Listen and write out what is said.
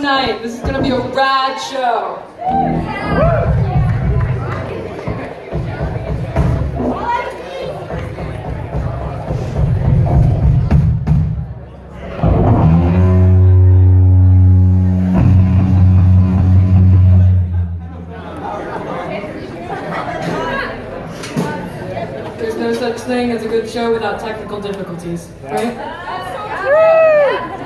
tonight. This is gonna be a rad show. There's no such thing as a good show without technical difficulties, right?